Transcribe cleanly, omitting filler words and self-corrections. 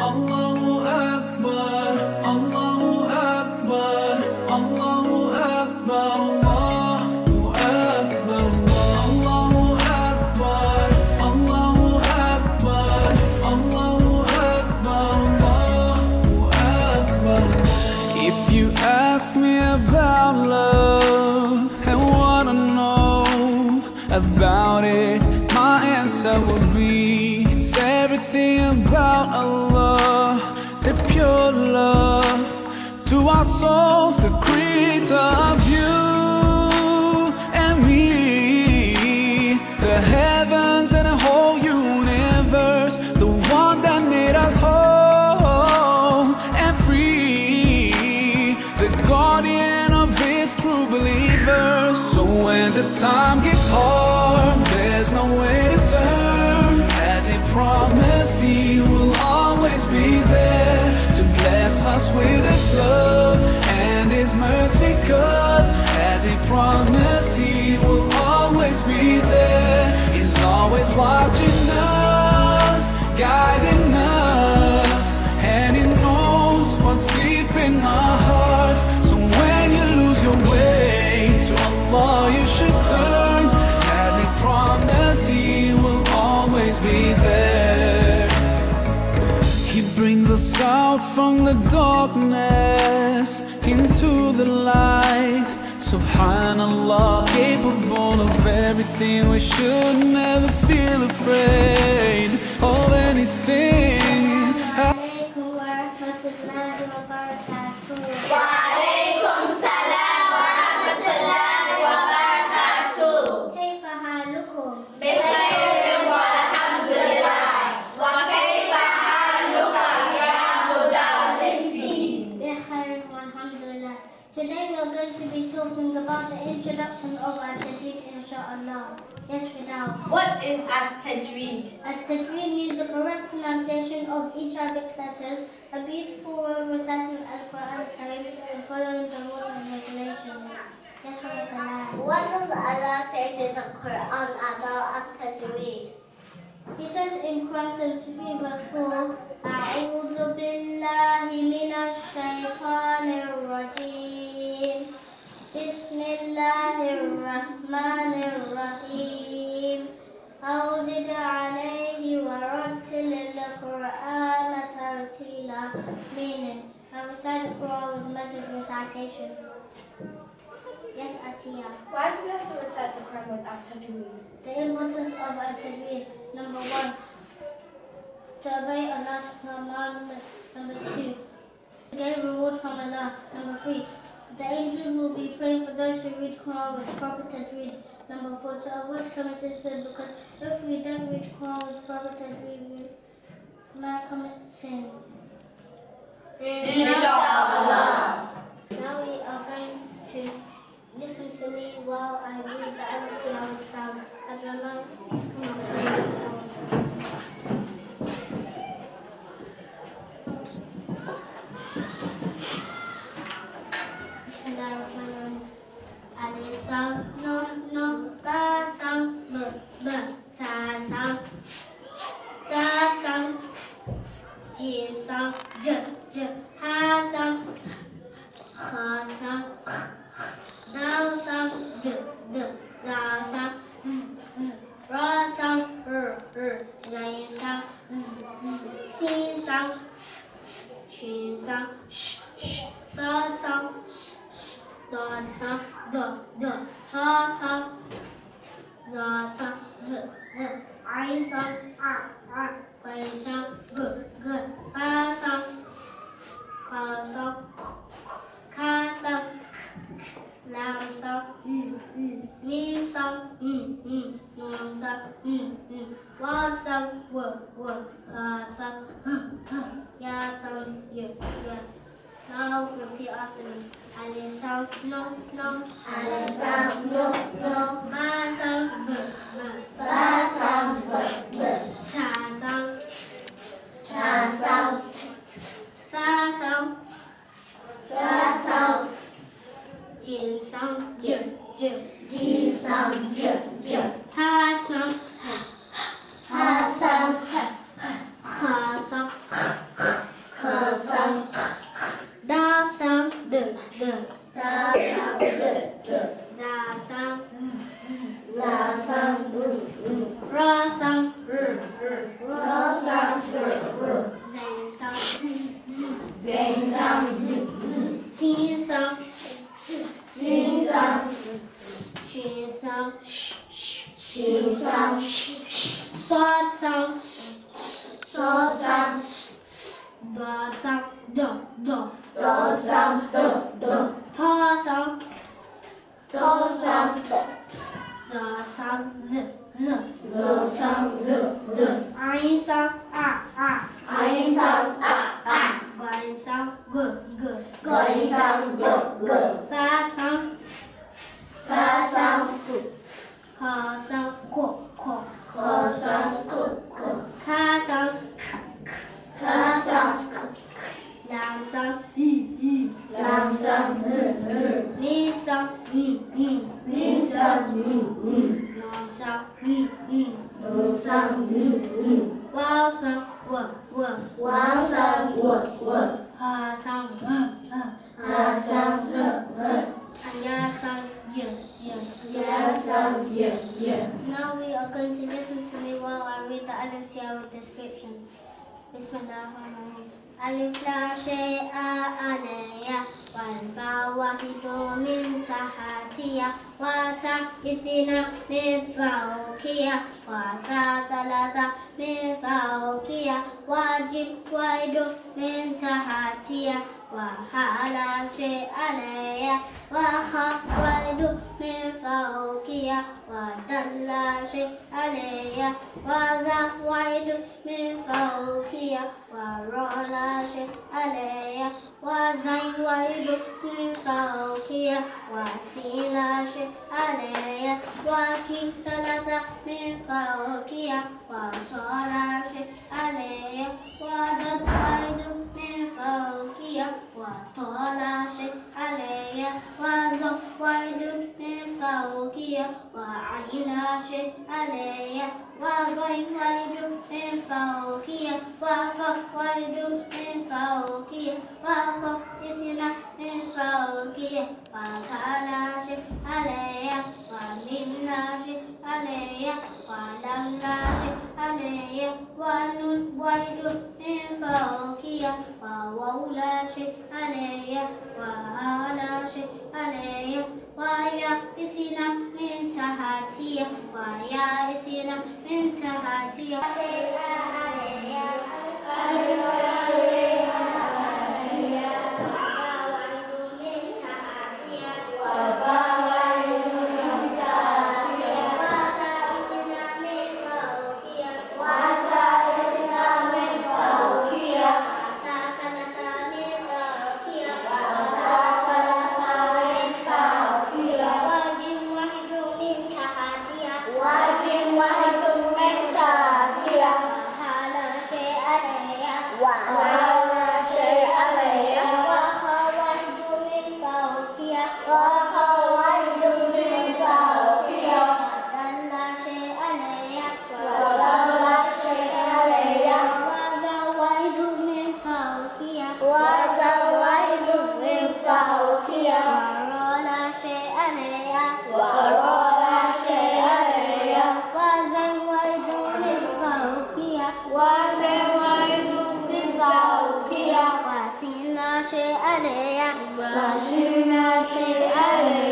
Allahu Akbar, Allahu Akbar, Allahu Akbar, Allahu Akbar, Allahu Akbar, Allahu Akbar, Allahu Akbar, Allahu Akbar. If you ask me about love and wanna know about it, my answer would be it's everything about Allah, the pure love to our souls, the creator of you and me, the heavens and the whole universe, the one that made us whole and free, the guardian of his true believers. So when the time gets hard, there's no way to turn. As he promised, he will always be there to bless us with his love and his mercy. 'Cause as he promised, he will always be there. He's always watching us, guiding us, and he knows what's deep in our hearts. So when you lose your way, to Allah you should turn. 'Cause as he promised, he will always be there. He brings us out from the darkness into the light. Subhanallah, capable of everything. We should never feel afraid of anything. Today we are going to be talking about the introduction of At-Tajweed, inshaAllah. Yes, without. What is At-Tajweed? At-Tajweed means the correct pronunciation of each Arabic letters, a beautiful way of reciting Al-Qur'an and following the rules and regulations. Yes, without. What does Allah say in the Qur'an about At-Tajweed? He says in Quran 73 verse 4, A'udhu billahi minash shaytanir rajim. Bismillahir rahmanir rahim. Awdid alayhi wa rattil al-Qur'ana tartila. Meaning, I recite the Quran with measured recitation. Yes, Atiya. Why do we have to recite the Quran with At-Tajweed? The importance of At-Tajweed. Number 1, to obey Allah's commandments. Number 2, to gain reward from Allah. Number 3, the angels will be praying for those who read Quran with proper tajweed. Number 4, to avoid committing sin, because if we don't read Quran with proper tajweed, we might commit sin. Inshallah. Now we are going to listen to me while I read the other sound. As a man, come on. Bismillahirrahmanirrahim. Alif sound, nun, nun, ba sound, b, b, sa sound, jim sound, j, j, ha sound, kha sound, dal sound, d, d, la sound, z, z, ra sound, zayin sound, z, z, sin sound, s, s, shin sound, sh, sh, sad sound, sh, sh, dad sound, d, d, ta sound, za sound, z, z, ayn sound, qayn sound, g, g, ba sound, ka sound, ka sound, lam sound, mim sound, nun sound, wa sound, w, ha sound, ya sound, y. Now repeat after me. Alif sound, no, no. Alif sound, no, no. Ba sound, b, b. Ba sound, b, b. Cha sound, Ta sound, sa sound, ra sound, jim sound, j, j. jim sound, j, j. Ha sound, Ha sound, kha sound, Now we are going to listen to me while I read the Alif with description. Bismillahirrahmanirrahim. Alif la shay'a alayya wal bawahidu min tahatiya wa ta'isina min fawqiya wa salasa min fawqiya wajib waidu min tahatiya wa hala shay'a alayya wa khawaidu min fawqiya wa dalla shay'a alayya wa zawaidu min fawqiya wa rola shay'a alayya wa zawaidu min fawqiya wa sila shay'a alayya wa talata min fawqiya wa sola shay'a alayya wa zawaidu min fawqiya wa tola shay'a alayya wa zawaidu min fawqiya wa aila shay'a alayya wa zawaidu min fawqiya wa fawaidu min fawqiya wa qisna min fawqiya wa kala shay'a alayya wa minna shay'a alayya wa lamna shay'a alayya wa nun waidu min fawqiya wa wawla shay'a alayya wa ala shay'a alayya wa ya isina min tahatiya wa ya isina min tahatiya shay'a alayya وشلنا شيء عليها